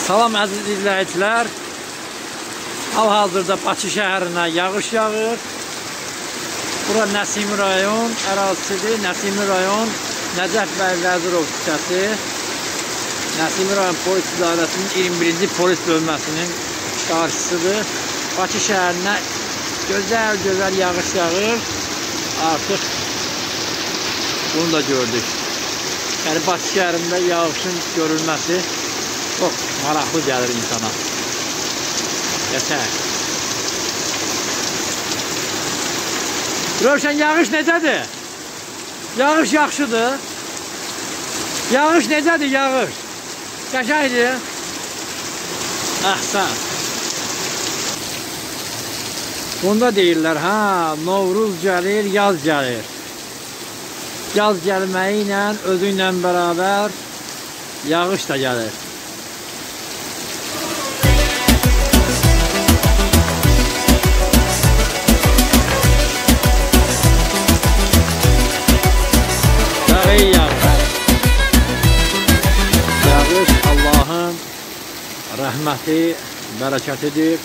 Salam əziz izləyicilər. Hal-hazırda Bakı şəhərinə yağış yağır. Bura Nəsimi rayon ərazisidir. Nəsimi rayon Nəcəf bəy Vəzirov küçəsi. Nəsimi rayon polis idarəsinin 21-ci polis bölməsinin qarşısıdır. Bakı şəhərinə gözəl yağış yağır. Artıq bunu da gördük. Yəni Bakı şəhərində yağışın görülməsi çox maraqlı gəlir insana. Yeter. Rövşən, yağış necədir? Yağış yaxşıdır. Yağış necədir, yağış? Qəşəngdir. Əhsən. Bunda deyirlər, Novruz gəlir, yaz gəlir. Yaz gəlməyi ilə, özü ilə bərabər yağış da gəlir. Yağış Allah'ın rəhməti, bərəkətidir.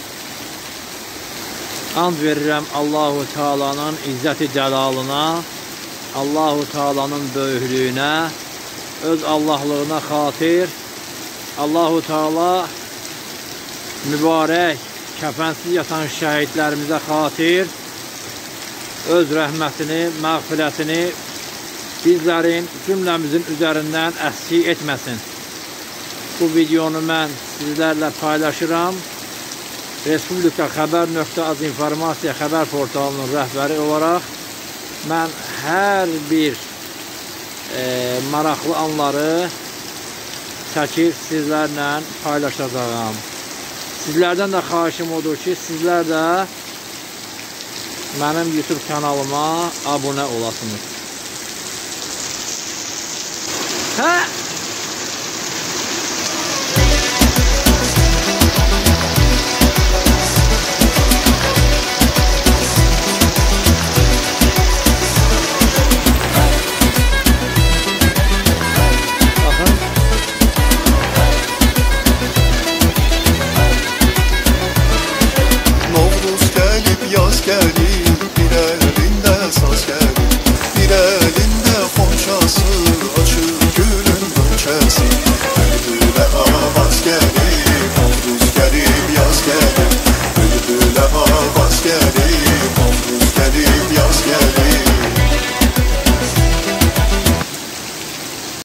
And verirəm Allahu Teala'nın izzəti cəlalına, Allahu Teala'nın böyüklüyünə, öz Allahlığına xatir. Allahu Teala mübarək, kəfənsiz yatan şəhidlərimizə xatir öz rəhmətini, məğfirətini bizlərin, cümləmizin üzərindən əksik etməsin. Bu videonu mən sizlərlə paylaşıram. Respublika Xəbər.az informasiya xəbər portalının rəhbəri olaraq mən hər bir maraqlı anları çəkib sizlərlə paylaşacağım. Sizlərdən də xahişim odur ki, sizlər də mənim YouTube kanalıma abunə olasınız.